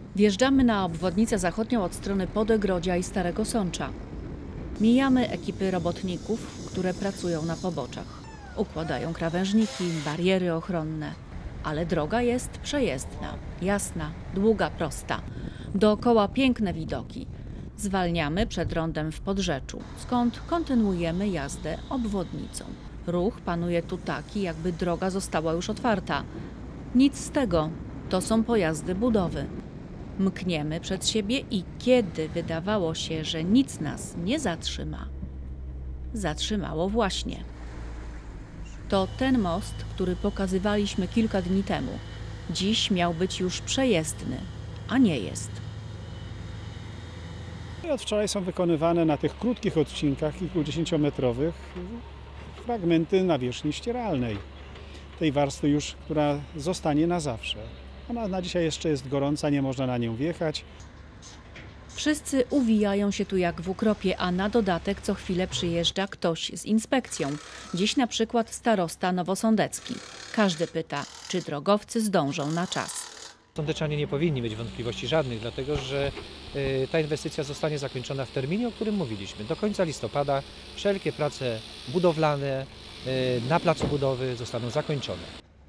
Wjeżdżamy na obwodnicę zachodnią od strony Podegrodzia i Starego Sącza. Mijamy ekipy robotników, które pracują na poboczach. Układają krawężniki, bariery ochronne. Ale droga jest przejezdna, jasna, długa, prosta. Dookoła piękne widoki. Zwalniamy przed rondem w Podrzeczu, skąd kontynuujemy jazdę obwodnicą. Ruch panuje tu taki, jakby droga została już otwarta. Nic z tego, to są pojazdy budowy. Mkniemy przed siebie i kiedy wydawało się, że nic nas nie zatrzyma, zatrzymało właśnie. To ten most, który pokazywaliśmy kilka dni temu. Dziś miał być już przejezdny, a nie jest. I od wczoraj są wykonywane na tych krótkich odcinkach, kilkudziesięciometrowych, fragmenty nawierzchni ścieralnej. Tej warstwy już, która zostanie na zawsze. Ona na dzisiaj jeszcze jest gorąca, nie można na nią wjechać. Wszyscy uwijają się tu jak w ukropie, a na dodatek co chwilę przyjeżdża ktoś z inspekcją. Dziś na przykład starosta nowosądecki. Każdy pyta, czy drogowcy zdążą na czas. Sądeczanie nie powinni mieć wątpliwości żadnych, dlatego że ta inwestycja zostanie zakończona w terminie, o którym mówiliśmy. Do końca listopada wszelkie prace budowlane na placu budowy zostaną zakończone.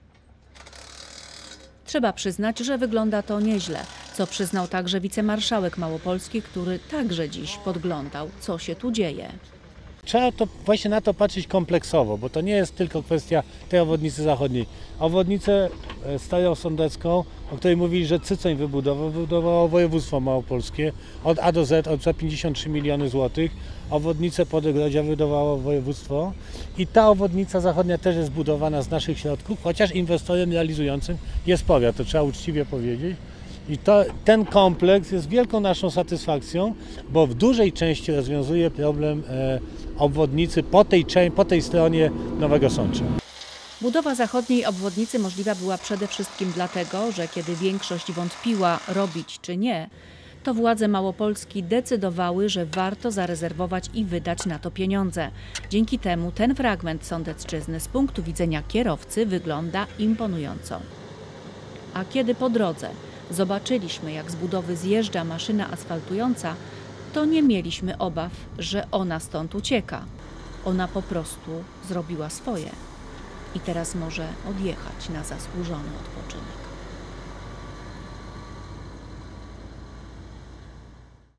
Trzeba przyznać, że wygląda to nieźle, co przyznał także wicemarszałek Małopolski, który także dziś podglądał, co się tu dzieje. Trzeba to właśnie na to patrzeć kompleksowo, bo to nie jest tylko kwestia tej obwodnicy zachodniej. Obwodnicę starosądecką, o której mówili, że Cycoń wybudowało województwo małopolskie od A do Z, za 53 miliony złotych. Obwodnicę Podegrodzia wybudowało województwo i ta obwodnica zachodnia też jest budowana z naszych środków, chociaż inwestorem realizującym jest powiat, to trzeba uczciwie powiedzieć. I ten kompleks jest wielką naszą satysfakcją, bo w dużej części rozwiązuje problem obwodnicy po tej stronie Nowego Sącza. Budowa zachodniej obwodnicy możliwa była przede wszystkim dlatego, że kiedy większość wątpiła robić czy nie, to władze Małopolski decydowały, że warto zarezerwować i wydać na to pieniądze. Dzięki temu ten fragment Sądecczyzny z punktu widzenia kierowcy wygląda imponująco. A kiedy po drodze zobaczyliśmy, jak z budowy zjeżdża maszyna asfaltująca, to nie mieliśmy obaw, że ona stąd ucieka. Ona po prostu zrobiła swoje i teraz może odjechać na zasłużony odpoczynek.